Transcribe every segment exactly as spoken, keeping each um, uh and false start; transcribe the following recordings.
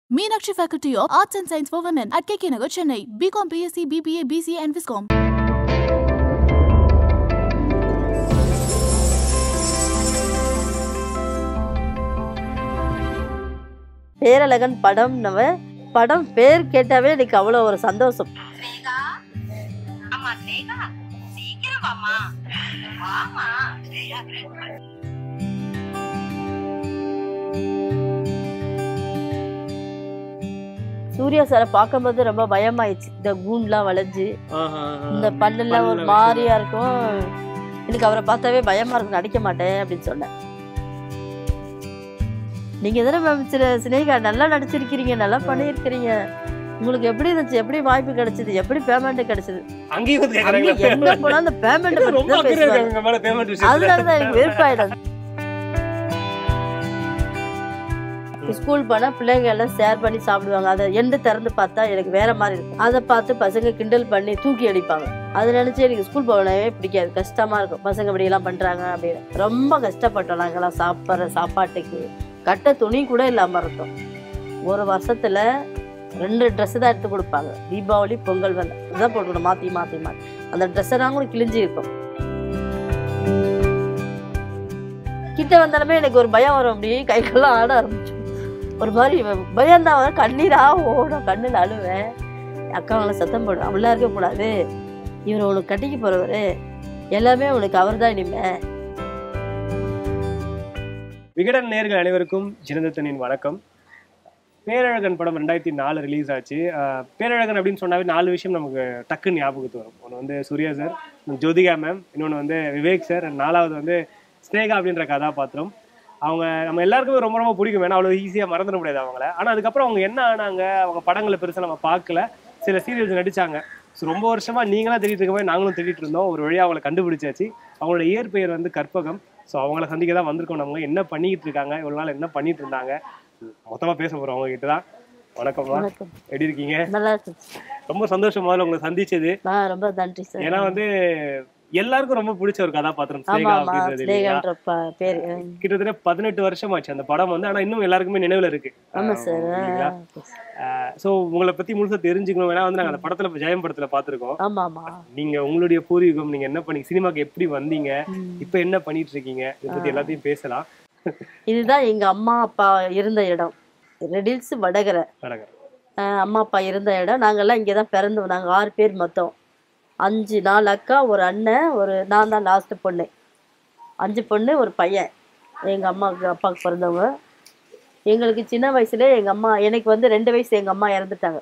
Meenakshi Faculty of Arts and Science for Women at K K Nagar, Chennai. B Com, B S c, B B A, B C A and Viscom. பேரழகன் படம் நம்ம படம் பேர் கேட்டாவே எனக்கு அவ்வளோ ஒரு சந்தோஷம். ஸ்னேகா அம்மா ஸ்னேகா சீக்கிரம் வாமா வாமா ஸ்னேகா. சூர்யா சாரை பார்க்கும்போது ரொம்ப பயமாயிடுச்சு. இந்த கூண்லாம் வளைஞ்சு இந்த பல்லெல்லாம் ஒரு மாதிரியா இருக்கும். எனக்கு அவரை பார்த்தாவே பயமா இருக்கும், நடிக்க மாட்டேன் அப்படின்னு சொன்னேன். நீங்க எதனா சினேகா நல்லா நடிச்சிருக்கிறீங்க, நல்லா பண்ணியிருக்கிறீங்க, உங்களுக்கு எப்படி இருந்துச்சு, எப்படி வாய்ப்பு கிடைச்சது, எப்படி பேமெண்ட் கிடைச்சது, எங்க போனா அந்த பேமெண்ட் அதனாலதான் எனக்கு வெறுப்பாயிடும். ஸ்கூல் போனா பிள்ளைங்க எல்லாம் ஷேர் பண்ணி சாப்பிடுவாங்க. அதை எண்டு திறந்து பார்த்தா எனக்கு வேற மாதிரி இருக்கும். அதை பார்த்து பசங்க கிண்டல் பண்ணி தூக்கி அடிப்பாங்க. அதை நினைச்சு எனக்கு ஸ்கூல் போகவே பிடிக்காது, கஷ்டமா இருக்கும். பசங்க இப்படி எல்லாம் பண்றாங்க அப்படின்னு ரொம்ப கஷ்டப்பட்டோம். நாங்கெல்லாம் சாப்பிட்ற சாப்பாட்டுக்கு கட்ட துணி கூட இல்லாம இருந்தோம். ஒரு வருஷத்துல ரெண்டு ட்ரெஸ் தான் எடுத்து கொடுப்பாங்க. தீபாவளி பொங்கல் வந்து இதான் போட்டுக்கணும், மாத்தி மாத்தி மாத்தி அந்த ட்ரெஸ் எல்லாம் கூட கிழிஞ்சு இருக்கும். கிட்ட வந்தாலுமே எனக்கு ஒரு பயம் வரும், அப்படி கைக்கெல்லாம் ஆட ஆரம்பிச்சு ஒரு மாதிரி பயந்தான். கண்ணீரா ஓடும், கண்ணில் அழுவேன். அக்காவங்களை சத்தம் போடுவேன், அப்படிலாம் இருக்கக்கூடாது, இவர் உனக்கு கட்டிக்கு போறவரு, எல்லாமே உனக்கு அவர் தான் இனிமே. விகடன் நேயர்கள் அனைவருக்கும் ஜனதத்தனின் வணக்கம். பேரழகன் படம் ரெண்டாயிரத்தி நாலு ரிலீஸ் ஆச்சு. பேரழகன் அப்படின்னு சொன்னாவே நாலு விஷயம் நமக்கு டக்குன்னு ஞாபகத்துக்கு வரும். ஒன்று வந்து சூர்யா சார், ஜோதிகா மேம், இன்னொன்று வந்து விவேக் சார், நாலாவது வந்து ஸ்னேகா அப்படின்ற கதாபாத்திரம். அவங்க நம்ம எல்லாருக்குமே ரொம்ப ரொம்ப பிடிக்கும், ஏன்னா அவ்வளோ ஈஸியாக மறந்துட முடியாது அவங்கள. ஆனால் அதுக்கப்புறம் அவங்க என்ன ஆனாங்க, அவங்க படங்களை பெருசாக நம்ம பார்க்கல, சில சீரியல்ஸ் நடித்தாங்க. ஸோ ரொம்ப வருஷமாக நீங்களாம் தேடிட்டு இருக்க மாதிரி நாங்களும் தேடிட்டு இருந்தோம். ஒரு வழியாக அவங்களை கண்டுபிடிச்சாச்சு. அவங்களோட இயற்பெயர் வந்து கற்பகம். ஸோ அவங்கள சந்திக்க தான் வந்திருக்கோம். நம்ம என்ன பண்ணிக்கிட்டு இருக்காங்க, இவ்வளோ நாள் என்ன பண்ணிட்டு இருந்தாங்க, மொத்தமாக பேச போகிறோம் அவங்க கிட்ட தான். வணக்கம்மா, எப்படி இருக்கீங்க? நல்லா இருக்கு, ரொம்ப சந்தோஷம் முதல்ல உங்களை சந்திச்சது. ரொம்ப நன்றி சார். ஏன்னா வந்து எல்லாருக்கும் ரொம்ப பிடிச்ச ஒரு கதாபாத்திரம் ஸ்னேகா அப்படின்றது. கிட்டத்தட்ட பதினெட்டு வருஷம் ஆச்சு அந்த படம் வந்து, ஆனா இன்னும் எல்லாருக்குமே நினைவுல இருக்கு. சோ உங்களை பத்தி முழுசா தெரிஞ்சுக்கணும். ஏன்னா வந்து நாங்க அந்த படத்துல ஜெயம் படத்துல பாத்துருக்கோம். நீங்க உங்களுடைய பூர்வீகம், நீங்க என்ன பண்ணி சினிமாக்கு எப்படி வந்தீங்க, இப்ப என்ன பண்ணிட்டு இருக்கீங்க, இதை பத்தி எல்லாத்தையும் பேசலாம். இதுதான் எங்க அம்மா அப்பா இருந்த இடம், ரெடில்ஸ் வடகரை. அம்மா அப்பா இருந்த இடம். நாங்கெல்லாம் இங்கதான் பிறந்தோம். நாங்க ஆறு பேர் மொத்தம், அஞ்சு நாலு அக்கா, ஒரு அண்ணன், ஒரு நான் தான் லாஸ்ட் பொண்ணு. அஞ்சு பொண்ணு ஒரு பையன் எங்கள் அம்மாவுக்கு அப்பாவுக்கு பிறந்தவங்க. எங்களுக்கு சின்ன வயசுல எங்கள் அம்மா, எனக்கு வந்து ரெண்டு வயசு எங்கள் அம்மா இறந்துட்டாங்க.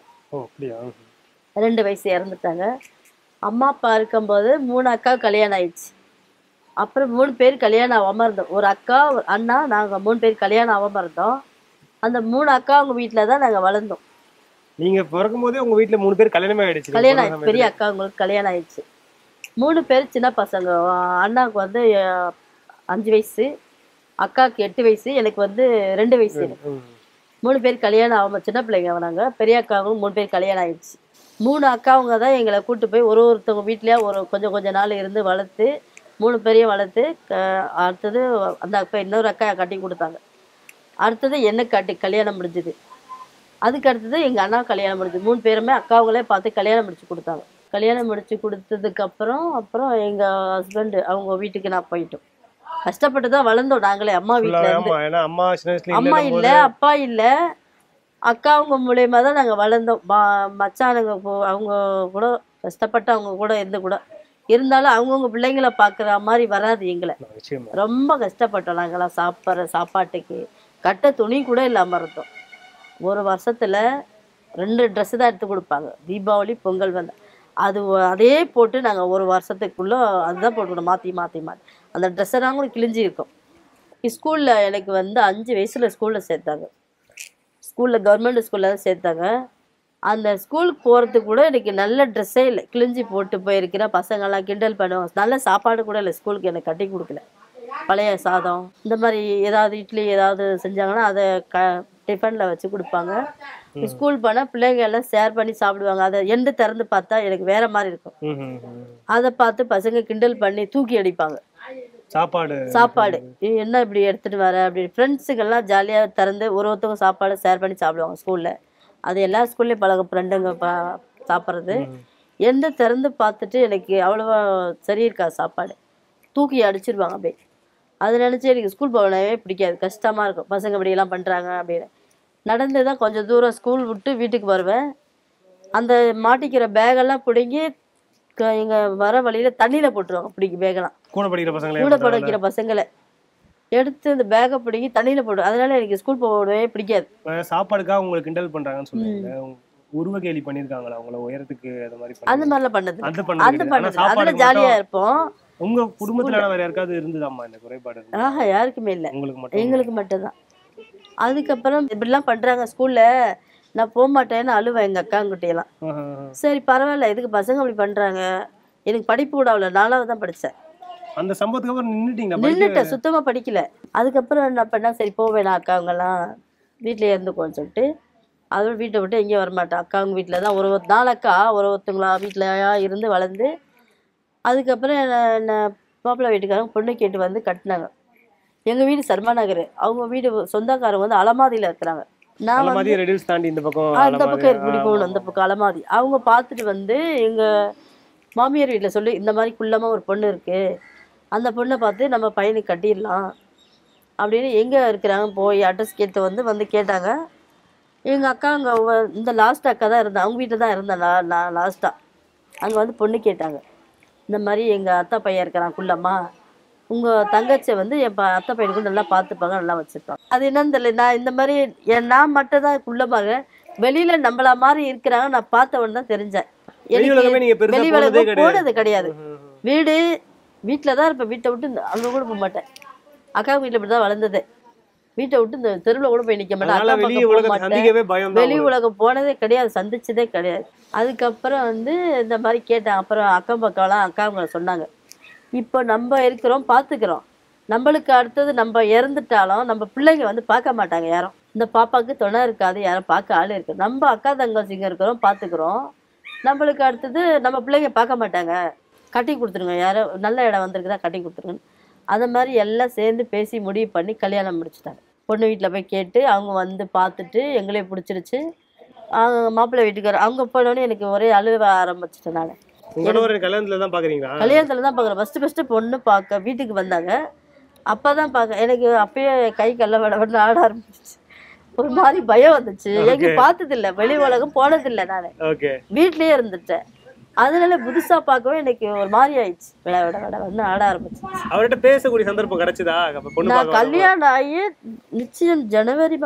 ரெண்டு வயசு இறந்துட்டாங்க. அம்மா அப்பா இருக்கும்போது மூணு அக்கா கல்யாணம் ஆயிடுச்சு. அப்புறம் மூணு பேர் கல்யாணம் ஆகாமல் இருந்தோம். ஒரு அக்கா, ஒரு அண்ணா, நாங்கள் மூணு பேர் கல்யாணம் ஆகாமல் இருந்தோம். அந்த மூணு அக்கா அவங்க வீட்டில் தான் நாங்கள் வளர்ந்தோம். நீங்க பிறக்கும் போதே உங்க வீட்டுல மூணு பேர் கல்யாணமே ஆயிடுச்சு. கல்யாணம் ஆயிடுச்சு, பெரிய அக்கா உங்களுக்கு கல்யாணம் ஆயிடுச்சு. மூணு பேர் சின்ன பசங்க. அண்ணாவுக்கு வந்து அஞ்சு வயசு, அக்காவுக்கு எட்டு வயசு, எனக்கு வந்து ரெண்டு வயசு. மூணு பேர் கல்யாணம் ஆகாம சின்ன பிள்ளைங்க வராங்க. பெரிய அக்காவும் மூணு பேர் கல்யாணம் ஆயிடுச்சு. மூணு அக்காவுங்க தான் எங்களை கூப்பிட்டு போய் ஒரு ஒருத்தவங்க வீட்லயே ஒரு கொஞ்சம் கொஞ்சம் நாள் இருந்து வளர்த்து, மூணு பேரையும் வளர்த்து, அடுத்தது அந்த அக்கா இன்னொரு அக்கா கட்டி கொடுத்தாங்க. அடுத்தது எனக்கு கட்டி கல்யாணம் முடிஞ்சுது. அதுக்கு அடுத்தது எங்கள் அண்ணா கல்யாணம் முடிஞ்சு. மூணு பேருமே அக்காவுங்களே பார்த்து கல்யாணம் முடிச்சு கொடுத்தாங்க. கல்யாணம் முடிச்சு கொடுத்ததுக்கு அப்புறம் அப்புறம் எங்கள் ஹஸ்பண்டு அவங்க வீட்டுக்கு நான் போயிட்டோம். கஷ்டப்பட்டு தான் வளர்ந்தோம் நாங்களே. அம்மா வீட்டில் இருந்து அம்மா இல்லை, அப்பா இல்லை, அக்காவுங்க மூலயமா தான் நாங்கள் வளர்ந்தோம். மச்சானுங்க அவங்க கூட கஷ்டப்பட்டு அவங்க கூட இருந்து கூட இருந்தாலும் அவங்கவுங்க பிள்ளைங்களை பார்க்குற மாதிரி வராது எங்களை. ரொம்ப கஷ்டப்பட்டோம் நாங்களாம். சாப்பிட்ற சாப்பாட்டுக்கு கட்ட துணி கூட இல்லாமல் இருந்தோம். ஒரு வருஷத்துல ரெண்டு ட்ரெஸ் தான் எடுத்து கொடுப்பாங்க. தீபாவளி பொங்கல் வந்து அது அதே போட்டு நாங்கள் ஒரு வருஷத்துக்குள்ள அதுதான் போட்டுக்கணும், மாற்றி மாற்றி மாற்றி அந்த ட்ரெஸ் எல்லாம் கூட கிழிஞ்சி இருக்கும். ஸ்கூலில் எனக்கு வந்து அஞ்சு வயசுல ஸ்கூலில் சேர்த்தாங்க. ஸ்கூலில் கவர்மெண்ட் ஸ்கூலில் தான் சேர்த்தாங்க. அந்த ஸ்கூலுக்கு போகிறதுக்கு கூட எனக்கு நல்ல ட்ரெஸ்ஸே இல்லை, கிழிஞ்சி போட்டு போயிருக்கிற பசங்கள்லாம் கிண்டல் பண்ணுவாங்க. நல்ல சாப்பாடு கூட இல்லை ஸ்கூலுக்கு, எனக்கு கட்டி கொடுக்கல. பழைய சாதம் இந்த மாதிரி ஏதாவது இட்லி ஏதாவது செஞ்சாங்கன்னா அதை க டிஃபனில் வச்சு கொடுப்பாங்க. ஸ்கூல் போனால் பிள்ளைங்க எல்லாம் ஷேர் பண்ணி சாப்பிடுவாங்க. அதை எண்டு திறந்து பார்த்தா எனக்கு வேற மாதிரி இருக்கும். அதை பார்த்து பசங்க கிண்டல் பண்ணி தூக்கி அடிப்பாங்க. சாப்பாடு சாப்பாடு என்ன இப்படி எடுத்துட்டு வர அப்படி ஃப்ரெண்ட்ஸுக்கெல்லாம் ஜாலியாக திறந்து ஒரு ஒருத்தவங்க சாப்பாடு ஷேர் பண்ணி சாப்பிடுவாங்க ஸ்கூலில். அது எல்லா ஸ்கூல்லேயும் பழக ஃப்ரெண்டுங்க பா சாப்பிட்றது. என்ன திறந்து பார்த்துட்டு எனக்கு அவ்வளோவா சரி இருக்கா சாப்பாடு, தூக்கி அடிச்சிருவாங்க அப்படியே. அதை நினச்சி எனக்கு ஸ்கூல் போகவே பிடிக்காது, கஷ்டமாக இருக்கும். பசங்க இப்படியெல்லாம் பண்ணுறாங்க அப்படின்னு நடந்து தான் கொஞ்சம் தூரம் ஸ்கூல் விட்டு வீட்டுக்கு வருவேன். அந்த மாட்டிக்கிற பேகெல்லாம் பிடுங்கி எங்கள் வர வழியில் தண்ணியில் போட்டுருவாங்க. பிடிக்கி பேகெல்லாம் கூட படிக்கிற பசங்களை கூட படிக்கிற பசங்களை எடுத்து இந்த பேக்கை பிடிங்கி தண்ணியில் போட்டு, அதனால எனக்கு ஸ்கூல் போகவே பிடிக்காது. சாப்பாடுக்காக உங்களுக்கு கிண்டல் பண்ணுறாங்கன்னு சொல்லுவீங்க, உருவ கேலி பண்ணியிருக்காங்களா உங்களை உயரத்துக்கு? அந்த மாதிரி அந்த மாதிரிலாம் பண்ணது அந்த அந்த பண்ணது அதில் ஜாலியாக இருப்போம். உங்க குடும்பத்துல வேற யாருக்காவது இருந்ததாம்மா இந்த குறைபாடு? ஆஹா, யாருக்குமே இல்லை, உங்களுக்கு மட்டும்? எங்களுக்கு மட்டும்தான். அதுக்கப்புறம் இப்படிலாம் பண்றாங்க ஸ்கூல்ல, நான் போக மாட்டேன்னு அழுவேன் எங்க அக்காங்கிட்டையெல்லாம். சரி பரவாயில்ல, எதுக்கு பசங்க அப்படி பண்றாங்க, எனக்கு படிப்பு கூட அவ்வளோ, நாலாவது தான் படித்தேன். அந்த சம்பவத்துக்கு அப்புறம் நின்றுட்டீங்க? நின்றுட்டேன், சுத்தமா படிக்கல. அதுக்கப்புறம் என்ன பண்ணா, சரி போவேன் அக்காவங்கெல்லாம் வீட்டிலே இருந்துக்கோன்னு சொல்லிட்டு அதோட வீட்டை விட்டு எங்கேயும் வரமாட்டேன். அக்காவங்க வீட்டில் தான் ஒரு நாலு அக்கா ஒரு ஒருத்தங்களா வீட்டிலையா இருந்து வளர்ந்து. அதுக்கப்புறம் என்ன மாப்பிள்ளை வீட்டுக்காரங்க பொண்ணு கேட்டு வந்து கட்டினாங்க. எங்கள் வீடு சர்மா நகர், அவங்க வீடு சொந்தக்காரங்க வந்து அலமாதியில் இருக்கிறாங்க. நான் வந்து இந்த பக்கம் இந்த பக்கம் இப்படி போகணும், அந்த பக்கம் அலமாதி. அவங்க பார்த்துட்டு வந்து எங்கள் மாமியார் வீட்டில் சொல்லி, இந்த மாதிரி குள்ளமாக ஒரு பொண்ணு இருக்குது, அந்த பொண்ணை பார்த்து நம்ம பையனுக்கு கட்டிடலாம் அப்படின்னு எங்கே இருக்கிறாங்க போய் அட்ரஸ் கேட்டு வந்து வந்து கேட்டாங்க. எங்கள் அக்கா அங்கே இந்த லாஸ்ட் அக்கா தான் இருந்தேன், அவங்க வீட்டில் தான் இருந்தேன் நான் லாஸ்ட்டாக. அங்கே வந்து பொண்ணு கேட்டாங்க, இந்த மாதிரி எங்கள் அத்தை பையன் இருக்கிறான் குள்ளம்மா, உங்கள் தங்கச்சியை வந்து என் ப அத்தை பையனுக்கும் நல்லா பார்த்துப்பாங்க, நல்லா வச்சுருப்பாங்க. அது என்னன்னு தெரியல, நான் இந்த மாதிரி என் நான் மட்டும் தான் குள்ளமாக வெளியில் நம்மள மாதிரி இருக்கிறாங்க. நான் பார்த்தவன் தான் தெரிஞ்சேன். எனக்கு வெளி உலகம் போனது கிடையாது. வீடு வீட்டில் தான் இருப்பேன், வீட்டை விட்டு அங்கே கூட போக மாட்டேன். அக்கா வீட்டில் இப்படி தான் வளர்ந்தது, வீட்டை விட்டு இந்த தெருவில் கூட போய் நிற்க மாட்டேன். வெளி உலகம் போனதே கிடையாது, சந்திச்சதே கிடையாது. அதுக்கப்புறம் வந்து இந்த மாதிரி கேட்டேன். அப்புறம் அக்கம் பக்கம்லாம் அக்காவங்களை சொன்னாங்க, இப்போ நம்ம இருக்கிறோம் பார்த்துக்கிறோம், நம்மளுக்கு அடுத்தது நம்ம இறந்துட்டாலும் நம்ம பிள்ளைங்க வந்து பார்க்க மாட்டாங்க யாரும், இந்த பாப்பாவுக்கு துணை இருக்காது, யாரும் பார்க்க ஆள் இருக்கு, நம்ம அக்கா தங்கச்சிங்க இருக்கிறோம் பார்த்துக்கிறோம், நம்மளுக்கு அடுத்தது நம்ம பிள்ளைங்க பார்க்க மாட்டாங்க, கட்டி கொடுத்துருங்க, யாரும் நல்ல இடம் வந்திருக்குதா கட்டி கொடுத்துருங்க. அதை மாதிரி எல்லாம் சேர்ந்து பேசி முடிவு பண்ணி கல்யாணம் முடிச்சுட்டாங்க. பொண்ணு வீட்டில் போய் கேட்டு அவங்க வந்து பார்த்துட்டு எங்களே பிடிச்சிருச்சு. அவங்க மாப்பிள்ளை வீட்டுக்கார அவங்க போனோடனே எனக்கு ஒரே அழுவ ஆரம்பிச்சிட்டேன். நான் கல்யாணத்துல தான் பாக்குறீங்களா? கல்யாணத்துல தான் பாக்குறேன். ஃபர்ஸ்ட் ஃபர்ஸ்ட் பொண்ணு பார்க்க வீட்டுக்கு வந்தாங்க, அப்பதான் பார்க்க எனக்கு அப்பயே கை கல்ல வட வட ஆட ஆரம்பிச்சிச்சு. ஒரு மாதிரி பயம் வந்துச்சு. எங்க பார்த்தது இல்லை, வெளி உலகம் போனதில்லை, நான் வீட்லயே இருந்துட்டேன். அதனால புதுசா பார்க்கவே எனக்கு ஒரு மாதிரி ஆயிடுச்சு. விட விட விட வந்து ஆட ஆரம்பிச்சு. அவர்கிட்ட பேசக்கூடிய சந்தர்ப்பம் கிடைச்சதா? நான் கல்யாணம் ஆகி நிச்சயம் ஜனவரி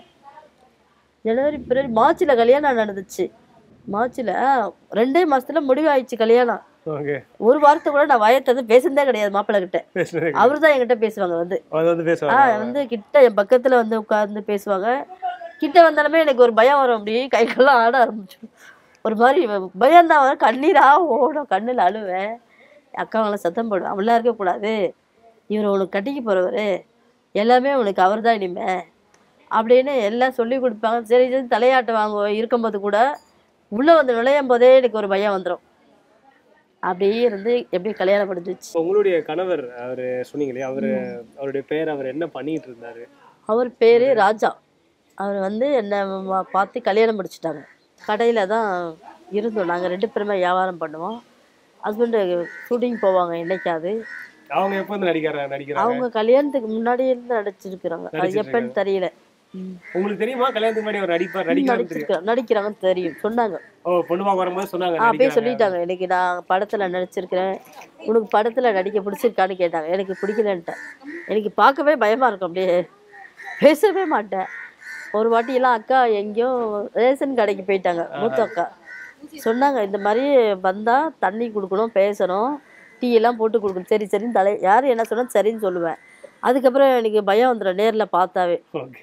ஜனவரி பிறகு மார்ச்ல கல்யாணம் நடந்துச்சு. மார்ச்ல ரெண்டே மாசத்துல முடிவு ஆயிடுச்சு கல்யாணம். ஒரு வாரத்தை கூட நான் வயத்தை பேசுனதே கிடையாது மாப்பிள்ளை கிட்ட. அவரு தான் என்கிட்ட பேசுவாங்க, வந்து ஆஹ் வந்து கிட்ட என் பக்கத்துல வந்து உட்கார்ந்து பேசுவாங்க. கிட்ட வந்தாலுமே எனக்கு ஒரு பயம் வரும், அப்படி கைகள்லாம் ஆட ஆரம்பிச்சு. ஒரு மாதிரி பயம்தான் வரும், கண்ணீரா ஓடும், கண்ணில் அழுவேன். அக்காவெல்லாம் சத்தம் போடுவேன், அப்படிலாம் இருக்கக்கூடாது, இவர் உனக்கு கட்டிக்கு போறவரு, எல்லாமே உனக்கு அவர் தான் இனிமே அப்படின்னு எல்லாம் சொல்லி கொடுப்பாங்க. சரி சரி தலையாட்டு வாங்க இருக்கும்போது கூட உள்ள வந்து நுழையும் போதே எனக்கு ஒரு பயம் வந்துடும். அப்படியே இருந்து எப்படி கல்யாணம் படிச்சிச்சு. உங்களுடைய கணவர் அவரு சொன்னீங்களே, அவரு அவருடைய பேர், அவர் என்ன பண்ணிட்டு இருந்தாரு? அவர் பேரு ராஜா. அவர் வந்து என்ன பார்த்து கல்யாணம் முடிச்சுட்டாங்க. கடையில தான் இருந்தோம், நாங்கள் ரெண்டு பேருமே வியாபாரம் பண்ணுவோம். ஹஸ்பண்டு ஷூட்டிங் போவாங்க என்னைக்காவது. அவங்க எப்போ நடிக்கிறாங்க நடிக்கிறாங்க அவங்க கல்யாணத்துக்கு முன்னாடியே இருந்து நடிச்சிருக்கிறாங்க, அது எப்பன்னு தெரியல. உங்களுக்கு தெரியுமா? கல்யாணத்துக்கு முன்னாடி ஒரு நடிப்பார் நடிச்சிருக்காங்க நடிக்கிறாங்கன்னு தெரியும், சொன்னாங்க. ஓ, பொண்ணு பார்க்க வரும்போது சொன்னாங்க. அப்படியே சொல்லிட்டாங்க, எனக்கு நான் படத்துல நடிச்சிருக்கிறேன், உனக்கு படத்துல நடிக்க பிடிச்சிருக்கான்னு கேட்டாங்க. எனக்கு பிடிக்கலன்ட்டேன். எனக்கு பார்க்கவே பயமா இருக்கும், அப்படியே பேசவே மாட்டேன். ஒரு வாட்டியெல்லாம் அக்கா எங்கேயோ ரேஷன் கடைக்கு போயிட்டாங்க, மூத்த அக்கா சொன்னாங்க, இந்த மாதிரி வந்தா தண்ணி கொடுக்கணும், பேசணும், டீ எல்லாம் போட்டு கொடுக்கணும். சரி சரின்னு தலை யார் என்ன சொன்னா சரின்னு சொல்லுவேன். அதுக்கப்புறம் எனக்கு பயம் வந்துடும் நேர்ல பார்த்தாவே.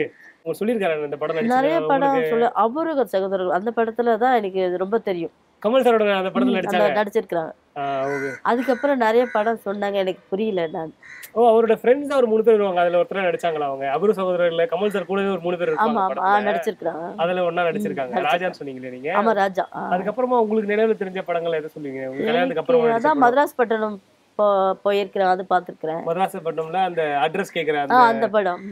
நிறைய படம் சொல்லு, அபூர்வ சகோதரர்கள் அந்த படத்துல தான் எனக்கு ரொம்ப தெரியும். கமல் சாரோட அந்த படத்துல நடிச்சிருக்காங்க. அதுக்கப்புறம் நிறைய படம் சொன்னாங்க, எனக்கு புரியல. நான் ஓ, அவரோட ஃப்ரெண்ட்ஸ் ஒரு மூணு பேர் வருவாங்க, அதுல ஒருத்தர் நடிச்சாங்களா? அவங்க அபூர்வ சகோதரர்கள்ல கமல் சார் கூடவே ஒரு மூணு பேர் இருப்பாங்க. ஆமா ஆமா நடிச்சிருக்காங்க, அதுல ஒண்ணா நடிச்சிருக்காங்க. ராஜான்னு சொன்னீங்களே நீங்க? ஆமா ராஜா. அதுக்கப்புறமா உங்களுக்கு நினைவுல தெரிஞ்ச படங்கள் எதை சொல்லுவீங்க கல்யாணத்துக்கு அப்புறம்? அதான் மதராஸ் பட்டணம் போ போயிருக்கிறேன், அது பார்த்துருக்குறேன். மதராசப்பட்டினம்ல அந்த அட்ரஸ் கேட்குறேன் ஆ அந்த படம்.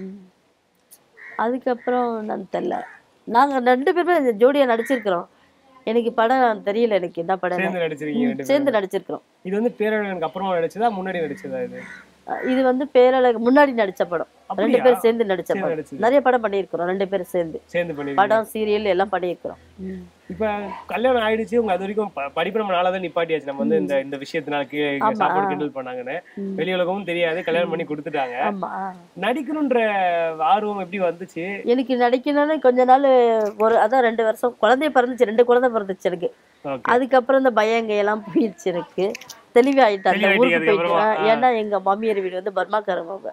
அதுக்கப்புறம் நான் தெரியல, நாங்கள் ரெண்டு பேருமே ஜோடியாக நடிச்சிருக்கிறோம். எனக்கு படம் தெரியல, எனக்கு என்ன படம் சேர்ந்து நடிச்சிருக்கீங்க. சேர்ந்து நடிச்சிருக்கிறோம். இது வந்து பேரழகனுக்கு அப்புறமா நடிச்சதா முன்னாடி நடிச்சதா? இது இது வந்து பேரழகு முன்னாடி நடிச்ச படம், ரெண்டு பேரும் சேர்ந்து நடிச்ச படம். நிறைய படம் பண்ணியிருக்கிறோம் ரெண்டு பேரும் சேர்ந்து சேர்ந்து பண்ணி படம் சீரியல் எல்லாம் பண்ணியிருக்கிறோம். இப்ப கல்யாணம் ஆயிடுச்சு, உங்க அது வரைக்கும் படிப்பு நம்ம நாளாதான் நிப்பாட்டியாச்சு. நம்ம வந்து இந்த இந்த விஷயத்தினால சாப்பாடு கிண்டல் பண்ணாங்கன்னு வெளி உலகமும் தெரியாது, கல்யாணம் பண்ணி கொடுத்துட்டாங்க. நடிக்கணும்ன்ற ஆர்வம் எப்படி வந்துச்சு? எனக்கு நடிக்கணும்னு கொஞ்ச நாள் ஒரு அதான் ரெண்டு வருஷம் குழந்தைய பிறந்துச்சு, ரெண்டு குழந்தை பிறந்துச்சு எனக்கு. அதுக்கப்புறம் இந்த பயங்க எல்லாம் போயிடுச்சு, எனக்கு தெளிவாயிட்டாங்க ஊருக்கு போயிட்டு. ஏன்னா எங்க மாமியார் வீடு வந்து பர்மாக்காரங்க.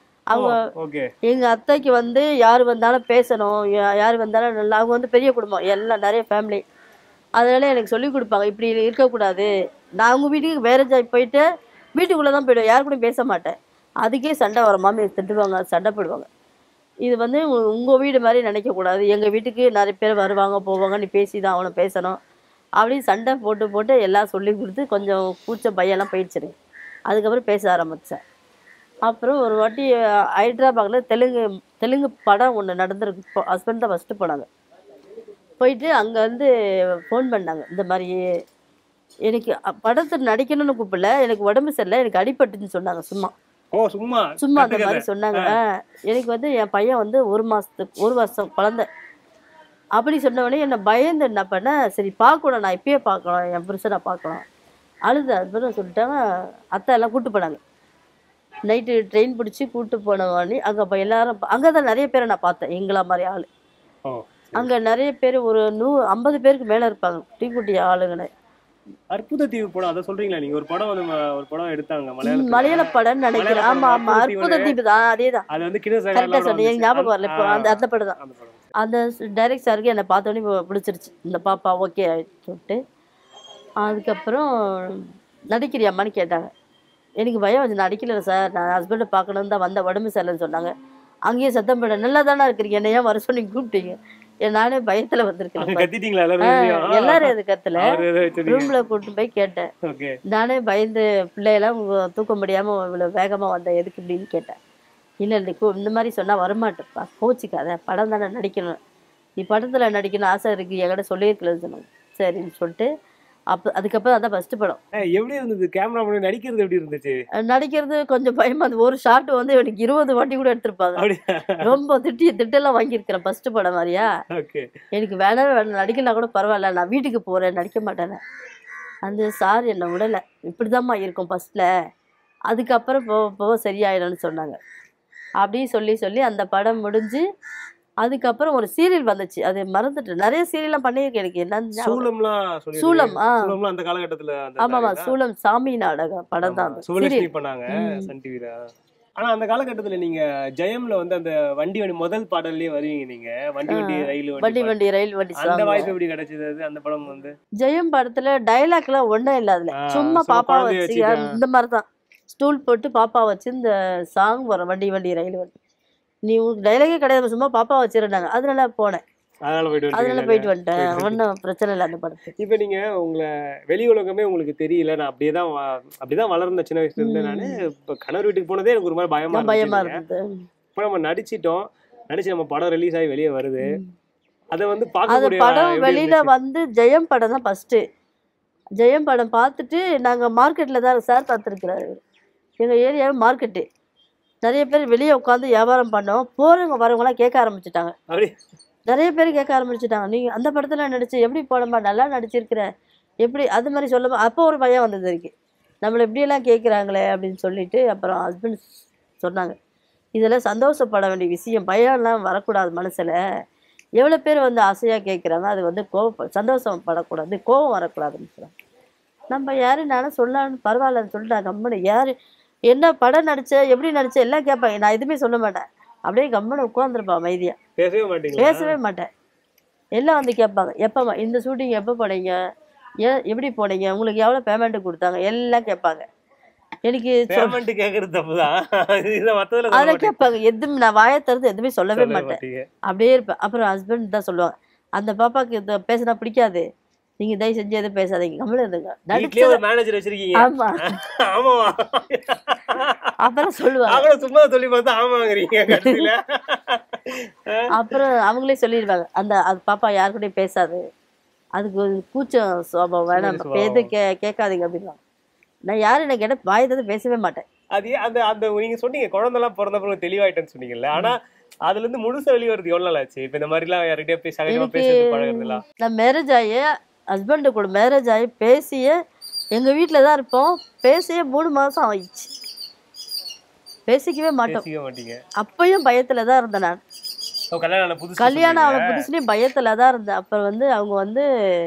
அவங்க எங்க அத்தைக்கு வந்து யாரு வந்தாலும் பேசணும், யாரு வந்தாலும் நல்லா, அவங்க வந்து பெரிய குடும்பம் எல்லாம் நிறைய ஃபேமிலி. அதனால எனக்கு சொல்லி கொடுப்பாங்க இப்படி இருக்கக்கூடாது. நான் அவங்க வீட்டுக்கு வேற ஜாய் போயிட்டு வீட்டுக்குள்ளதான் போயிடுவேன், யாரு கூட பேச மாட்டேன். அதுக்கே சண்டை வர மாமியார் திட்டுவாங்க, சண்டை போடுவாங்க. இது வந்து உங்க வீடு மாதிரி நினைக்க கூடாது, எங்க வீட்டுக்கு நிறைய பேர் வருவாங்க போவாங்க, நீ பேசிதான் அவனை பேசணும் அப்படின்னு சண்டை போட்டு போட்டு எல்லாம் சொல்லி கொடுத்து கொஞ்சம் கூச்ச பையெல்லாம் போயிடுச்சு. அதுக்கப்புறம் பேச ஆரம்பித்தேன். அப்புறம் ஒரு வாட்டி ஹைதராபாத்தில் தெலுங்கு தெலுங்கு படம் ஒன்று நடந்திருக்கு. ஹஸ்பண்ட் தான் ஃபஸ்ட்டு போனாங்க. போயிட்டு அங்கே வந்து ஃபோன் பண்ணாங்க, இந்த மாதிரி எனக்கு படத்தில் நடிக்கணும்னு கூப்பிடல, எனக்கு உடம்பு சரியில்லை, எனக்கு அடிபட்டுன்னு சொன்னாங்க. சும்மா ஓ சும்மா சும்மா அந்த மாதிரி சொன்னாங்க. எனக்கு வந்து என் பையன் வந்து ஒரு மாதத்துக்கு ஒரு வருஷம் குழந்தை. அப்படி சொன்னவொடனே என்னை பயந்து என்ன பண்ணேன், சரி பார்க்கணும், நான் இப்பயே பார்க்கணும், என் புருஷனை பார்க்கணும் அழுது. அதுபோல் சொல்லிட்டாங்க. அத்தை எல்லாம் கூப்பிட்டு போனாங்க. நைட்டு ட்ரெயின் பிடிச்சி கூப்பிட்டு போனவானே அங்கே இப்போ எல்லாரும் அங்கே தான் நிறைய பேரை நான் பார்த்தேன், எங்களா மாதிரி ஆள். அங்கே நிறைய பேர் ஒரு நூ ஐம்பது பேருக்கு மேலே இருப்பாங்க, குட்டி குட்டி ஆளுங்கன்னு. அற்புத தீவு படம் அதை சொல்றீங்களா நீங்க? ஒரு படம் வந்து ஒரு படம் எடுத்தாங்க மலையாள மலையாள படம் நினைக்கிறேன். ஆமா ஆமா அற்புத தீவு தான், அதே தான். அது வந்து கிணறு கரெக்டாக சொன்னீங்க, எனக்கு ஞாபகம் வரல இப்போ. அந்த அந்த படம் தான். அந்த டைரக்ட் சாருக்கு என்னை பார்த்தோன்னே பிடிச்சிருச்சு, இந்த பாப்பா ஓகே சொல்லிட்டு. அதுக்கப்புறம் நடிக்கிறியாம்மான்னு கேட்டாங்க. எனக்கு பயம் வந்து நடிக்கல சார், நான் ஹஸ்பண்டை பார்க்கணுன்னு தான் வந்த, உடம்பு சரியில்லைன்னு சொன்னாங்க. அங்கேயே சத்தம் போட நல்லா தானே இருக்கிறீங்க, என்ன ஏன் வர சொல்லி கூப்பிட்டீங்க? நானே பயத்துல வந்திருக்கேன். எல்லாரும் அது கத்துல ரூம்ல கூட்டு போய் கேட்டேன். நானே பயந்து பிள்ளையெல்லாம் தூக்க முடியாம இவ்வளவு வேகமா வந்தேன், எதுக்கு இப்படின்னு கேட்டேன். இல்லை இல்லை இந்த மாதிரி சொன்னா வரமாட்டேப்பா, கோச்சிக்காத, படம் தானே நடிக்கணும், நீ படத்துல நடிக்கணும் ஆசை இருக்கு, என்கிட்ட சொல்லியிருக்கலன்னு சொன்னாங்க. சரின்னு சொல்லிட்டு அப்போ அதுக்கப்புறம் அதான் ஃபர்ஸ்ட் படம். எப்படி இருந்தது கேமரா பண்ணி நடிக்கிறது? எப்படி இருந்துச்சு நடிக்கிறது? கொஞ்சம் பயமா. அது ஒரு ஷாட் வந்து எனக்கு இருபது வாட்டி கூட எடுத்திருப்பாங்க. ரொம்ப திட்டி திட்டெல்லாம் வாங்கியிருக்கிறேன் ஃபர்ஸ்ட் படம் மாதிரியா. எனக்கு வேணவே வேணும், நடிக்கலாம் கூட பரவாயில்ல, நான் வீட்டுக்கு போறேன், நடிக்க மாட்டேன்னு. அந்த சார் என்னை விடலை, இப்படிதாம்மா இருக்கும் ஃபர்ஸ்ட்ல, அதுக்கப்புறம் போ போக சரியாயிடும்னு சொன்னாங்க. அப்படின்னு சொல்லி சொல்லி அந்த படம் முடிஞ்சு அதுக்கப்புறம் ஒரு சீரியல் வந்துச்சு, அது மறந்துட்டு. நிறைய சீரியல்லாம் பண்ணியிருக்கேன். எனக்கு என்ன சூலம் அந்த காலகட்டத்துல ஆமாமா சூலம் சாமி நாடகம் படம் தான் பண்ணாங்க சன் டிவில. ஆனா அந்த காலகட்டத்துல நீங்க ஜெயம்ல வந்து அந்த வண்டி வண்டி முதல் பாடல்லே வருவீங்க நீங்க, வண்டி வண்டி ரயில் வண்டி வண்டி ரயில் வண்டி. அந்த வாய்ப்பு எப்படி கிடைச்சது அந்த படம் வந்து? ஜெயம் படத்துல டைலாக் எல்லாம் ஒன்றும் இல்லை, அதுல சும்மா பாப்பா வச்சு இந்த மாதிரிதான் ஸ்டூல் போட்டு பாப்பா வச்சு இந்த சாங் வரும், வண்டி வண்டி ரயில் வண்டி. நீ டைலாகே கிடையாது, சும்மா பாப்பா வச்சிருந்தாங்க, அதனால போனேன், அதனால போயிட்டு வந்துட்டேன். ஒன்றும் பிரச்சனை இல்லை அந்த படத்துக்கு. இப்போ நீங்க உங்களை வெளி உலகமே உங்களுக்கு தெரியல, நான் அப்படியே தான் அப்படிதான் வளர்ந்த சின்ன வயசுல இருந்தேன். நான் இப்போ கணவர் வீட்டுக்கு போனதே எனக்கு ஒரு மாதிரி பயமா பயமா இருந்தது. இப்போ நம்ம நடிச்சிட்டோம், நடிச்சு நம்ம படம் ரிலீஸ் ஆகி வெளியே வருது, அதை வந்து பார்க்க படம் வெளியில வந்து ஜெயம் படம் தான் ஃபர்ஸ்ட். ஜெயம் படம் பார்த்துட்டு நாங்கள் மார்க்கெட்டில் தான் சார் பார்த்துருக்குறாரு, எங்கள் ஏரியாவே மார்க்கெட்டு, நிறைய பேர் வெளியே உட்காந்து வியாபாரம் பண்ணோம். போகிறவங்க வரவங்களாம் கேட்க ஆரம்பிச்சுட்டாங்க, நிறைய பேர் கேட்க ஆரம்பிச்சுட்டாங்க, நீங்கள் அந்த படத்தில் நடிச்சு எப்படி போனோமா, நல்லா நடிச்சிருக்கிற எப்படி, அது மாதிரி சொல்லுமா. அப்போ ஒரு பயம் வந்தது இருக்கு, நம்மளை எப்படியெல்லாம் கேட்குறாங்களே அப்படின்னு சொல்லிட்டு. அப்புறம் ஹஸ்பண்ட் சொன்னாங்க, இதெல்லாம் சந்தோஷப்பட வேண்டிய விஷயம், பயம்லாம் வரக்கூடாது மனசில். எவ்வளோ பேர் வந்து ஆசையாக கேட்குறாங்க, அது வந்து கோவம் சந்தோஷம் படக்கூடாது, கோவம் வரக்கூடாதுன்னு சொல்கிறாங்க. நம்ம யாரு நானும் சொல்லலான்னு பரவாயில்லன்னு சொல்லிட்டு நான் கம்மனு யார் என்ன படம் நடிச்ச எப்படி நடிச்ச எல்லாம் கேட்பாங்க, நான் எதுவுமே சொல்ல மாட்டேன், அப்படியே கம்மனு உட்காந்துருப்பா அமைதியா, பேசவே மாட்டேன் பேசவே மாட்டேன். எல்லாம் வந்து கேட்பாங்க, எப்போம்மா இந்த ஷூட்டிங் எப்போ போனீங்க, ஏன் எப்படி போனீங்க, உங்களுக்கு எவ்வளோ பேமெண்ட் கொடுத்தாங்க, எல்லாம் கேட்பாங்க. எனக்கு அதெல்லாம் கேட்பாங்க, எதுவும் நான் வாயை திறந்து எதுவுமே சொல்லவே மாட்டேன், அப்படியே இருப்பேன். அப்புறம் ஹஸ்பண்ட் தான் சொல்லுவாங்க, அந்த பாப்பாக்கு இதை பேசினா பிடிக்காது, நீங்க தயவு செஞ்சு எதுவும் பேசாதீங்க கம்முனு இருங்க வீட்லயே ஒரு மேனேஜர் வச்சிருக்கீங்க ஆமா ஆமாவா அப்புறம் சொல்லுவாங்க அவள சும்மா சொல்லி பார்த்தா ஆமாங்கறீங்க கடைசில அப்புறம் அவங்களே சொல்லிடுவாங்க அந்த அது பாப்பா யார் கூடயும் பேசாது அதுக்கு ஒரு கூச்சம் சுபாவம் வேணாம் எது கே கேட்காதீங்க அப்படின்வாங்க நான் யாரும் எனக்கு கேட்ட வாய் தந்து பேசவே மாட்டேன் அது அந்த அந்த நீங்க சொன்னீங்க குழந்தைலாம் பிறந்தப்பறம் தெளிவாயிட்டேன்னு சொன்னீங்கல்ல ஆனா அதுல இருந்து முழுசா வெளியே வருது எவ்வளவு நாள் ஆச்சு இப்ப இந்த மாதிரி எல்லாம் யார்கிட்டயும் பேச சகஜமா பேசுறது பழகுறதுலாம் நான் மேரேஜ் ஆகி ஹஸ்பண்டு கூட மேரேஜ் ஆகி பேசிய எங்க வீட்டுல தான் இருப்போம் பேசிய மூணு மாசம் ஆயிடுச்சு பேசிக்கவே மாட்டோம் மாட்டீங்க அப்பயும் பயத்துல தான் இருந்தேன் நான் கல்யாணம் புதுசு கல்யாணம் அவளை புதுசுலயும் பயத்துல தான் இருந்தேன் அப்புறம் வந்து அவங்க வந்து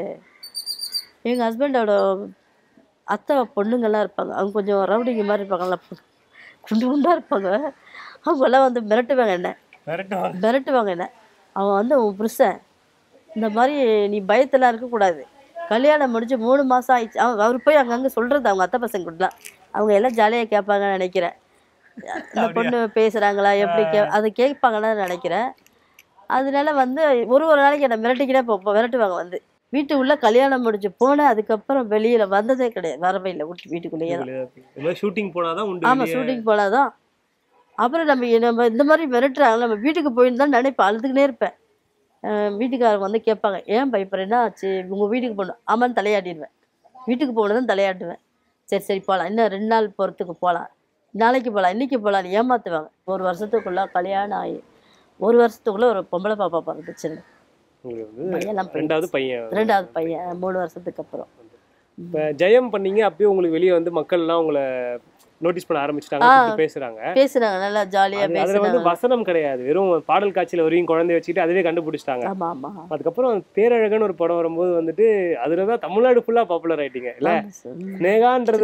எங்க ஹஸ்பண்டோட அத்தை பொண்ணுங்கெல்லாம் இருப்பாங்க அவங்க கொஞ்சம் ரவுடிங்க மாதிரி இருப்பாங்கல்ல குண்டு குண்டா இருப்பாங்க அவங்க எல்லாம் வந்து மிரட்டுவாங்க என்ன மிரட்டுவாங்க என்ன அவன் வந்து உன் புருஷன் இந்த மாதிரி நீ பயத்தெல்லாம் இருக்கக்கூடாது கல்யாணம் முடிஞ்சு மூணு மாதம் ஆயிடுச்சு அவங்க அவர் போய் அங்கங்கே சொல்கிறது அவங்க அத்தை பசங்க கூடலாம் அவங்க எல்லாம் ஜாலியாக கேட்பாங்கன்னு நினைக்கிறேன் இந்த பொண்ணு பேசுகிறாங்களா எப்படி கே அதை கேட்பாங்கன்னு நினைக்கிறேன் அதனால வந்து ஒரு ஒரு நாளைக்கு என்னை மிரட்டிக்கிட்டே போ மிரட்டுவாங்க வந்து வீட்டு உள்ள கல்யாணம் முடிஞ்சு போனேன் அதுக்கப்புறம் வெளியில் வந்ததே கிடையாது வரவே இல்லை வீட்டு வீட்டுக்குள்ளேயே தான் ஷூட்டிங் போனாதான் ஆமாம் ஷூட்டிங் போனாதான் அப்புறம் நம்ம நம்ம இந்த மாதிரி மிரட்டுறாங்க நம்ம வீட்டுக்கு போயின்னு தான் நினைப்பேன் அழுதுக்குனே இருப்பேன் வீட்டுக்காரங்க வந்து கேட்பாங்க ஏன் பயப்படுறேன்னா ஆச்சு உங்கள் வீட்டுக்கு போகணும் ஆமான்னு தலையாட்டிடுவேன் வீட்டுக்கு போகணுதான் தலையாட்டுவேன் சரி சரி போகலாம் இன்னும் ரெண்டு நாள் போகிறதுக்கு போகலாம் நாளைக்கு போகலாம் இன்றைக்கி போகலான்னு ஏமாற்றுவாங்க ஒரு வருஷத்துக்குள்ளே கல்யாணம் ஆகி ஒரு வருஷத்துக்குள்ளே ஒரு பொம்பளை பாப்பா பிறந்துச்சு பையன்லாம் ரெண்டாவது பையன் ரெண்டாவது பையன் மூணு வருஷத்துக்கு அப்புறம் இப்போ ஜெயம் பண்ணீங்க அப்பயும் உங்களுக்கு வெளியே வந்து மக்கள்லாம் உங்களை நோட்டீஸ் பண்ண ஆரம்பிச்சிட்டாங்க பேசுறாங்க பேசுறாங்க நல்லா ஜாலியா பேசுறாங்க அதுல வந்து வசனம் கிடையாது வெறும் பாடல் காட்சியில வரையும் குழந்தை வச்சுட்டு அதுவே கண்டுபிடிச்சிட்டாங்க ஆமா ஆமா அதுக்கப்புறம் பேரழகன் ஒரு படம் வரும்போது வந்துட்டு அதுலதான் தமிழ்நாடு ஃபுல்லா பாப்புலர் ஆயிட்டீங்க இல்ல ஸ்னேகான்றது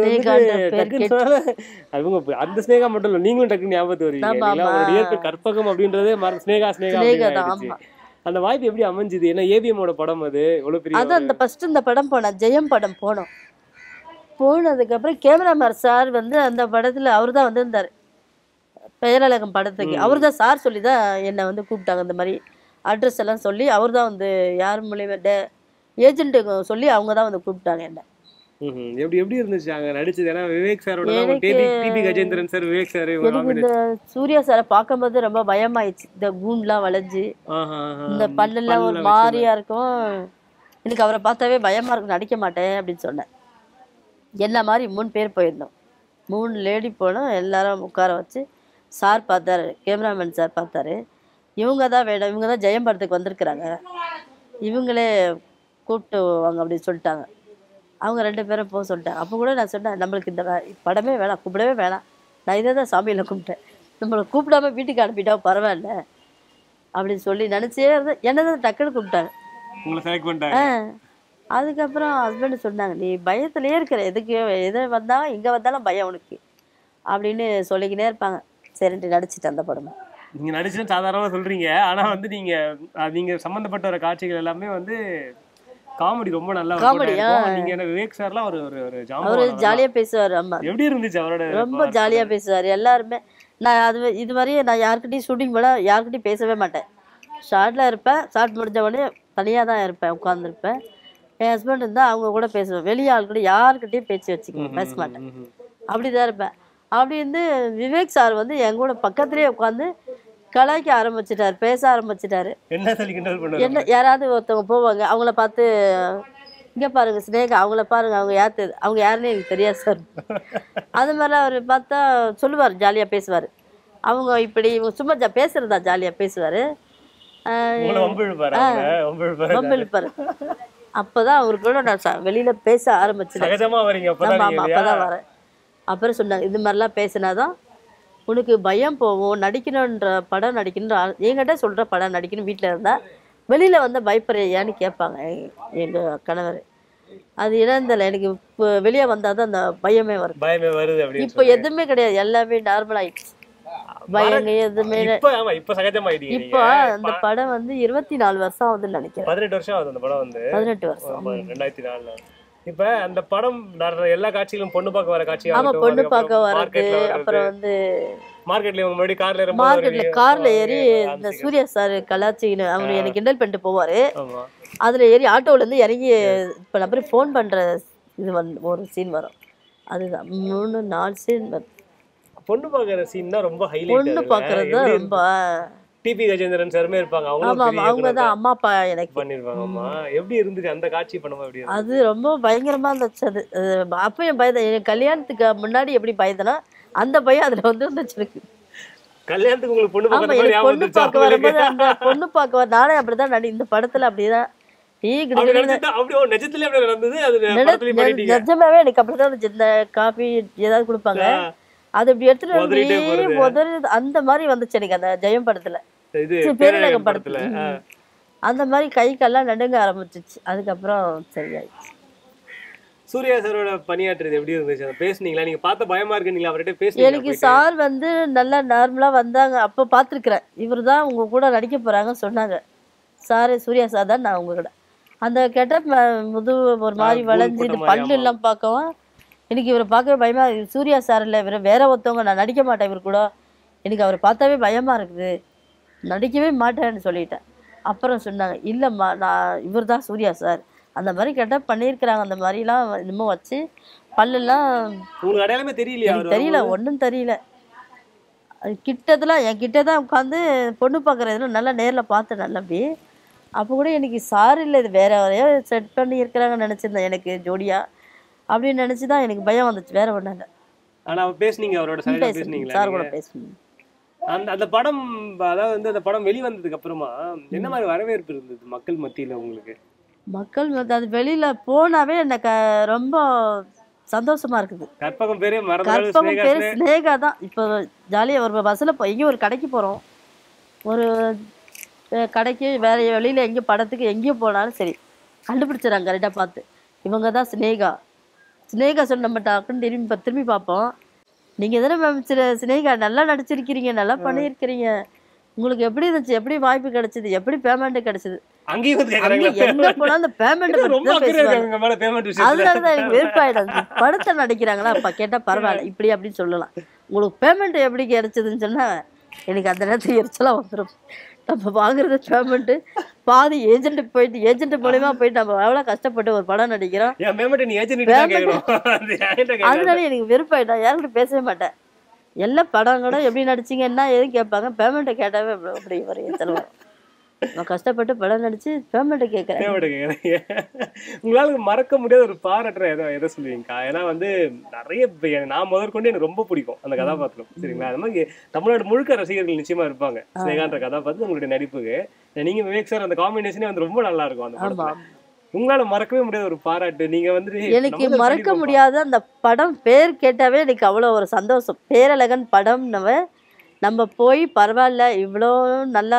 அவங்க அந்த ஸ்னேகா மட்டும் இல்ல நீங்களும் டக்கு ஞாபகத்து வருவீங்க கற்பகம் அப்படின்றதே ஸ்னேகா ஸ்னேகா அந்த வாய்ப்பு எப்படி அமைஞ்சுது ஏன்னா ஏவிஎம்மோட படம் அது எவ்வளவு பெரிய அது அந்த ஃபர்ஸ்ட் இந்த படம் போனோம் ஜெயம் படம் போனோம் போனதுக்கப்புறம் கேமராமேன் சார் வந்து அந்த படத்தில் அவர் தான் வந்திருந்தார் பேரழகம் படத்துக்கு அவர் தான் சார் சொல்லி தான் என்னை வந்து கூப்பிட்டாங்க இந்த மாதிரி அட்ரஸ் எல்லாம் சொல்லி அவர் தான் வந்து யார் மூலியமா டே ஏஜென்ட்டுக்கு சொல்லி அவங்க தான் வந்து கூப்பிட்டாங்க என்ன எப்படி எப்படி இருந்துச்சு அங்க நடிச்சது ஏன்னா விவேக் சாரோட TP Gajendran sir Vivek sir இந்த சூர்யா சாரை பார்க்கும்போது ரொம்ப பயமாயிடுச்சு இந்த கூண்லாம் வளைஞ்சு இந்த பல்லெல்லாம் ஒரு மாதிரியா இருக்கும் எனக்கு அவரை பார்த்தாவே பயமா இருக்கும் நடிக்க மாட்டேன் அப்படின்னு சொன்னேன் என்ன மாதிரி மூணு பேர் போயிருந்தோம் மூணு லேடி போனோம் எல்லாரும் உட்கார வச்சு சார் பார்த்தாரு கேமராமேன் சார் பார்த்தாரு இவங்க தான் வேணும் இவங்க தான் ஜெயம் படத்துக்கு வந்திருக்கிறாங்க இவங்களே கூப்பிட்டு வாங்க அப்படின்னு சொல்லிட்டாங்க அவங்க ரெண்டு பேரும் போக சொல்லிட்டாங்க அப்போ கூட நான் சொன்னேன் நம்மளுக்கு இந்த படமே வேணாம் கூப்பிடவே வேணாம் நான் இதை தான் சாமியில் கும்பிட்டேன் நம்மளை கூப்பிடாம வீட்டுக்கு அனுப்பிட்டா பரவாயில்ல அப்படின்னு சொல்லி நினச்சே இருந்தேன் என்ன தான் டக்குன்னு கூப்பிட்டாங்க ஆ அதுக்கப்புறம் ஹஸ்பண்டு சொன்னாங்க நீ பயத்துலேயே இருக்கிற எதுக்கு எது வந்தாலும் இங்கே வந்தாலும் பயம் உனக்கு அப்படின்னு சொல்லிக்கினே இருப்பாங்க சரின்ட்டு நடிச்சிட்டு அந்த படமா நீங்க நடிச்சுன்னு சாதாரணமாக சொல்றீங்க ஆனா வந்து நீங்க நீங்க சம்பந்தப்பட்ட ஒரு காட்சிகள் எல்லாமே வந்து காமெடி ரொம்ப நல்லா காமெடியா நீங்க என்ன விவேக் சார்லாம் ஒரு ஒரு அவரு ஜாலியா பேசுவார் ஆமா எப்படி இருந்துச்சு அவரோட ரொம்ப ஜாலியா பேசுவார் எல்லாருமே நான் அது இது மாதிரியே நான் யாருக்கிட்டையும் ஷூட்டிங் போல யாருக்கிட்டையும் பேசவே மாட்டேன் ஷார்ட்ல இருப்பேன் ஷார்ட் முடிஞ்ச உடனே தனியாக தான் இருப்பேன் உட்காந்துருப்பேன் என் ஹஸ்பண்ட் இருந்தால் அவங்க கூட பேசுவேன் வெளியே ஆள்கிட்ட யாருக்கிட்டையும் பேச்சு வச்சுக்குவேன் பேச மாட்டேன் அப்படிதான் இருப்பேன் அப்படி இருந்து விவேக் சார் வந்து என் கூட பக்கத்துலேயே உட்காந்து கலாய்க்க ஆரம்பிச்சிட்டாரு பேச ஆரம்பிச்சிட்டாரு என்ன யாராவது ஒருத்தவங்க போவாங்க அவங்கள பார்த்து இங்கே பாருங்க ஸ்னேகா அவங்கள பாருங்க அவங்க யார் அவங்க யாருன்னு எனக்கு தெரியாது சார் அது மாதிரிலாம் அவர் பார்த்தா சொல்லுவார் ஜாலியாக பேசுவார் அவங்க இப்படி இவங்க சும்மா ஜா பேசுறதா ஜாலியாக பேசுவார் ரொம்ப இழுப்பார் அப்போதான் அவருக்கூட நான் வெளியில் பேச ஆரம்பிச்சிட்டேன் ஆமாம் அப்போதான் வரேன் அப்புறம் சொன்னாங்க இது மாதிரிலாம் பேசினாதான் உனக்கு பயம் போகும் நடிக்கணுன்ற படம் நடிக்கணுன்ற என்கிட்ட சொல்கிற படம் நடிக்கணும் வீட்டில் இருந்தால் வெளியில் வந்து பயப்படுறியான்னு கேட்பாங்க எங்கள் கணவர் அது இழந்தல எனக்கு இப்போ வெளியே வந்தால் தான் அந்த பயமே வருது பயமே வருது இப்போ எதுவுமே கிடையாது எல்லாமே நார்மல் ஆயிடுச்சு பயங்க எதுவுமே இப்போ அந்த படம் வந்து இருபத்தி நாலு வருஷம் ஆகுதுன்னு நினைக்கிறேன் பதினெட்டு வருஷம் ஆகுது அந்த படம் வந்து பதினெட்டு வருஷம் ரெண்டாயிரத்தி நாலுல இப்ப அந்த படம் எல்லா காட்சிகளும் பொண்ணு பார்க்க வர காட்சி ஆமா பொண்ணு பார்க்க வரது அப்புறம் வந்து மார்க்கெட்ல முன்னாடி கார்ல மார்க்கெட்ல கார்ல ஏறி இந்த சூர்யா சார் கலாச்சின்னு அவரு எனக்கு கிண்டல் பண்ணிட்டு போவாரு அதில் ஏறி ஆட்டோவிலேருந்து இறங்கி இப்போ நான் போய் ஃபோன் பண்ணுற இது வந்து ஒரு சீன் வரும். அதுதான் மூணு நாலு சீன் வரும். பொண்ணு பார்க்குற சீன் தான் ரொம்ப ஹைலைட். பொண்ணு பார்க்குறது தான் ரொம்ப டிபி கஜேந்திரன் சாருமே இருப்பாங்க. ஆமாம், அவங்க தான் அம்மா அப்பா எனக்கு பண்ணிருப்பாங்கம்மா. எப்படி இருந்துச்சு அந்த காட்சி பண்ணும்போது? எப்படி அது ரொம்ப பயங்கரமாக இருந்துச்சு. அது அப்போ என் பயந்தேன். என் கல்யாணத்துக்கு முன்னாடி எப்படி பயந்தனா அந்த பயம் அதில் வந்து இருந்துச்சு எனக்கு. கல்யாணத்துக்கு உங்களுக்கு பொண்ணு ஆமா, எனக்கு பொண்ணு பார்க்க வரும்போது அந்த பொண்ணு பார்க்க வர நானே அப்படிதான் நடி இந்த படத்துல அப்படிதான் நிஜமாவே எனக்கு அப்படிதான் இருந்துச்சு. இந்த காபி ஏதாவது கொடுப்பாங்க, அது இப்படி எடுத்துட்டு உதறு அந்த மாதிரி வந்துச்சு எனக்கு அந்த ஜெயம் படத்துல, பேரழகம் படத்துல அந்த மாதிரி கை கல்லாம் நடுங்க ஆரம்பிச்சிச்சு. அதுக்கப்புறம் சரியாயிடுச்சு. சூர்யா சாரோட பணியாற்றுறது எப்படி இருந்துச்சு? பேசுனீங்களா? நீங்க பார்த்த பயமா இருக்குங்களா அவர்கிட்ட பேசுனீங்களா? எனக்கு சார் வந்து நல்லா நார்மலா வந்தாங்க. அப்போ பார்த்துருக்குறேன், இவர் தான் உங்க கூட நடிக்க போறாங்கன்னு சொன்னாங்க. சார் சூர்யா சார் தான். நான் உங்க கூட அந்த கெட்டப் முது ஒரு மாதிரி வளைஞ்சு இந்த பல்லு எல்லாம் பார்க்கவும் எனக்கு இவரை பார்க்கவே பயமா இருக்கு. சூர்யா சார் இல்லை, இவர் வேற ஒருத்தவங்க, நான் நடிக்க மாட்டேன் இவர் கூட, எனக்கு அவரை பார்த்தாவே பயமா இருக்குது, நடிக்கவே மாட்டேன்னு சொல்லிட்டேன். அப்புறம் சொன்னாங்க இல்லைம்மா நான் இவர் தான் சூர்யா சார், அந்த மாதிரி கெட்டப் பண்ணியிருக்கிறாங்க, அந்த மாதிரிலாம் இன்னமும் வச்சு பல்லெல்லாம் அடையாளமே தெரியலையா? தெரியல, ஒன்றும் தெரியல. கிட்டத்தில் என் கிட்ட தான் உட்காந்து பொண்ணு பார்க்குறதுல நல்லா நேரில் பார்த்தேன் நல்லா. அப்படி அப்போ கூட எனக்கு சார் இல்லை, இது வேற வரையோ செட் பண்ணி இருக்கிறாங்கன்னு நினச்சிருந்தேன் எனக்கு ஜோடியா, அப்படின்னு நினச்சி தான் எனக்கு பயம் வந்துச்சு, வேற ஒன்றும் இல்லை. ஆனால் பேசுனீங்க அவரோட பேசுனீங்களா? சார் கூட பேசுனீங்க. அந்த அந்த படம், அதாவது வந்து அந்த படம் வெளிவந்ததுக்கு அப்புறமா என்ன மாதிரி வரவேற்பு இருந்தது மக்கள் மத்தியில் உங்களுக்கு? மக்கள் வந்து அது வெளியில போனாவே எனக்கு ரொம்ப சந்தோஷமா இருக்குது. கற்பகம் பேரே கற்பகம் பேரு ஸ்னேகா தான். இப்போ ஜாலியாக ஒரு பஸ்ஸில் போய் எங்கேயும் ஒரு கடைக்கு போகிறோம், ஒரு கடைக்கு வேற வெளியில் எங்கேயும் படத்துக்கு எங்கேயும் போனாலும் சரி கண்டுபிடிச்சிடறாங்க கரெக்டாக பார்த்து, இவங்க தான் ஸ்னேகா. ஸ்னேகா சொன்ன நம்ம டக்குன்னு திரும்பி திரும்பி பார்ப்போம், நீங்கள் எதனா மேம் ஸ்னேகா நல்லா நடிச்சிருக்கிறீங்க, நல்லா பண்ணியிருக்கிறீங்க, உங்களுக்கு எப்படி இருந்துச்சு, எப்படி வாய்ப்பு கிடைச்சது, எப்படி பேமெண்ட் கிடைச்சது, எங்க போனாலும் அந்த பேமெண்ட் அதனாலதான் எனக்கு வெறுப்பாயிடும். படத்தை நடிக்கிறாங்களா அப்ப கேட்டா பரவாயில்ல இப்படி அப்படின்னு சொல்லலாம், உங்களுக்கு பேமெண்ட் எப்படி கிடைச்சதுன்னு சொன்னா எனக்கு அந்த நேரத்துக்கு எரிச்சலா வந்துடும். நம்ம வாங்குறது பேமெண்ட் பாதி ஏஜென்ட்டுக்கு போயிட்டு ஏஜென்ட் மூலியமா போயிட்டு நம்ம எவ்வளவு கஷ்டப்பட்டு ஒரு படம் நடிக்கிறோம், அதனால எனக்கு வெறுப்பாயிட்டா, யாருக்கிட்ட பேசவே மாட்டேன். எல்லா படம் கூட எப்படி நடிச்சிங்க என்ன எதுவும் கேட்பாங்க, பேமெண்ட்டை கேட்டாவே அப்படி ஒரு எரிச்சல் வரும். நான் கஷ்டப்பட்டு படம் நடிச்சு பேமெண்ட்டை கேட்கறேன். உங்களால மறக்க முடியாத ஒரு பாராட்டுற எதோ எதை சொல்லுவீங்கக்கா? ஏன்னா வந்து நிறைய நான் முதற்கொண்டு எனக்கு ரொம்ப பிடிக்கும் அந்த கதாபாத்திரம், சரிங்களா? அது மாதிரி தமிழ்நாடு முழுக்க ரசிகர்கள் நிச்சயமா இருப்பாங்க ஸ்னேகான்ற கதாபாத்திரம். உங்களுடைய நடிப்புக்கு நீங்க விவேக் சார் அந்த காம்பினேஷனே வந்து ரொம்ப நல்லா இருக்கும் அந்த படத்துல. உங்களால மறக்கவே முடியாத ஒரு பாராட்டு நீங்க வந்து? எனக்கு மறக்க முடியாத அந்த படம் பேர் கேட்டாவே எனக்கு அவ்வளோ ஒரு சந்தோஷம். பேரழகன் படம் நம்ம நம்ம போய் பரவாயில்ல இவ்வளோ நல்லா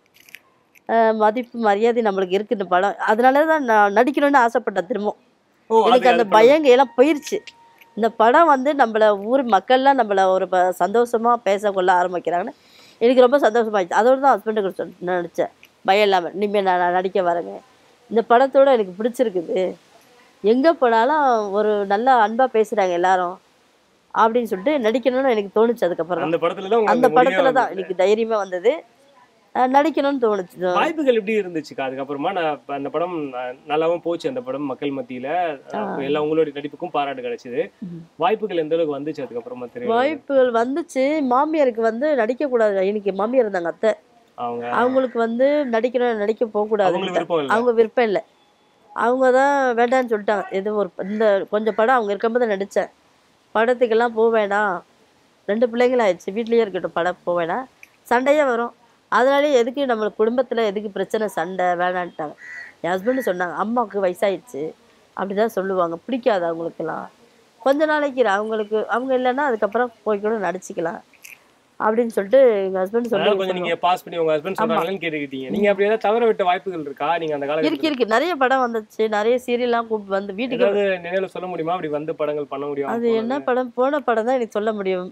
மதிப்பு மரியாதை நம்மளுக்கு இருக்கு இந்த படம், அதனால தான் நான் நடிக்கணும்னு ஆசைப்பட்டேன். திரும்ப எனக்கு அந்த பயங்க எல்லாம் போயிடுச்சு. இந்த படம் வந்து நம்மளை ஊர் மக்கள்லாம் நம்மளை ஒரு சந்தோஷமா பேச கொள்ள ஆரம்பிக்கிறாங்கன்னு எனக்கு ரொம்ப சந்தோஷமாயிடுச்சு. அதோடு தான் ஹஸ்பண்டுக்கு சொல் நினச்சேன் பயம் இல்லாமல் இனிமேல் நான் நடிக்க வரேங்க, இந்த படத்தோடு எனக்கு பிடிச்சிருக்குது, எங்கே போனாலும் ஒரு நல்லா அன்பாக பேசுகிறாங்க எல்லாரும் அப்படின்னு சொல்லிட்டு நடிக்கணும்னு எனக்கு தோணுச்சு. அதுக்கப்புறம் அந்த படத்துல தான் எனக்கு தைரியமாக வந்தது, நடிக்கணும்னு தோணுச்சு. வாய்ப்புகள் எப்படி இருந்துச்சுக்கா அதுக்கப்புறமா? நான் அந்த படம் நல்லாவும் போச்சு, அந்த படம் மக்கள் மத்தியில எல்லாம் உங்களுடைய நடிப்புக்கும் பாராட்டு கிடைச்சது. வாய்ப்புகள் எந்த அளவுக்கு வந்துச்சு அதுக்கப்புறமா? தெரியும் வாய்ப்புகள் வந்துச்சு. மாமியாருக்கு வந்து நடிக்க கூடாது, எனக்கு மாமியார் இருந்தாங்க அத்தை, அவங்களுக்கு வந்து நடிக்கணும் நடிக்க போகக்கூடாது, அவங்க விருப்பம் இல்லை, அவங்க தான் வேண்டான்னு சொல்லிட்டாங்க. எது ஒரு இந்த கொஞ்சம் படம் அவங்க இருக்கும்போது நடித்தேன், படத்துக்கெல்லாம் போக வேண்டாம், ரெண்டு பிள்ளைங்களும் ஆயிடுச்சு வீட்லேயே இருக்கட்டும், படம் போக வேண்டாம், சண்டையே வரும், அதனாலே எதுக்கு நம்ம குடும்பத்தில் எதுக்கு பிரச்சனை சண்டை வேணான்ட்டாங்க. என் ஹஸ்பண்டு சொன்னாங்க அம்மாவுக்கு வயசாயிடுச்சு அப்படி தான் சொல்லுவாங்க, பிடிக்காது அவங்களுக்கெல்லாம், கொஞ்ச நாளைக்கு அவங்களுக்கு அவங்க இல்லைன்னா அதுக்கப்புறம் போய் கூட நடிச்சிக்கலாம் அப்படின்னு சொல்லிட்டு எங்க ஹஸ்பண்ட் சொன்னாங்க. நீங்க பாஸ் பண்ணி உங்க ஹஸ்பண்ட் சொன்னாங்கன்னு கேட்டுக்கிட்டீங்க. நீங்க அப்படி ஏதாவது தவற விட்ட வாய்ப்புகள் இருக்கா நீங்க அந்த காலத்துல? இருக்கு இருக்கு நிறைய படம் வந்துச்சு, நிறைய சீரியல்லாம் கூப்பிட்டு வந்து வீட்டுக்கு நினைவுல சொல்ல முடியுமா? அப்படி வந்து படங்கள் பண்ண முடியும்? அது என்ன படம் போன படம் தான் எனக்கு சொல்ல முடியும்.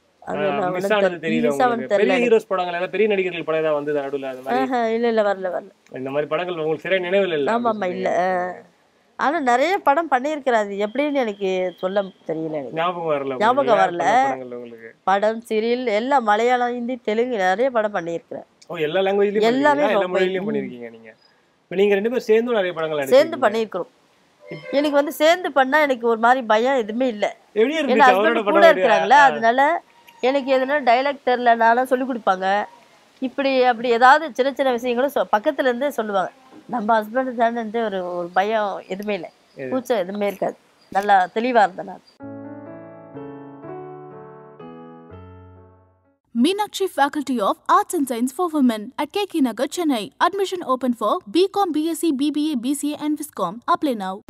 பெரிய ஹீரோஸ் படங்கள் ஏதாவது பெரிய நடிகர்கள் படம் ஏதாவது வந்து நடுவுல அந்த மாதிரி? இல்ல இல்ல வரல வரல இந்த மாதிரி படங்கள் உங்களுக்கு சரியா நினைவில் இல்ல? ஆமா ஆமா இல்ல, ஆனா நிறைய படம் பண்ணியிருக்கிறாரு, எப்படின்னு எனக்கு சொல்ல தெரியல, ஞாபகம் வரல ஞாபகம் வரல. படம் சீரியல் எல்லாம் மலையாளம் ஹிந்தி தெலுங்கு நிறைய படம் பண்ணியிருக்கிறேன். எல்லா லாங்குவேஜ்லயும் எல்லாமே எல்லா மொழியிலயும் பண்ணிருக்கீங்க நீங்க? இப்போ நீங்கள் ரெண்டு பேரும் சேர்ந்து நிறைய படங்கள் சேர்ந்து பண்ணியிருக்கிறோம். எனக்கு வந்து சேர்ந்து பண்ணா எனக்கு ஒரு மாதிரி பயம் எதுவுமே இல்லை. எப்படி ஏன்னா இருந்துச்சு ஹஸ்பண்ட் அவரோட கூட படம்? இருக்கிறாங்களே, அதனால எனக்கு எதுனா டைலாக் தெரிலனாலும் சொல்லி கொடுப்பாங்க. இப்படி அப்படி ஏதாவது சின்ன சின்ன விஷயங்களும் சொ பக்கத்துல இருந்தே சொல்லுவாங்க. நம்ம ஹஸ்பண்ட் தானே ஒரு ஒரு பயம் எதுவுமே இல்லை, கூச்சம் எதுவுமே இருக்காது. நல்லா தெளிவா இருந்தேன் நான். Meenakshi Faculty of Arts and Science for Women at K K Nagar, Chennai. Admission open for B Com, B S c, B B A, B C A and Viscom. Apply now.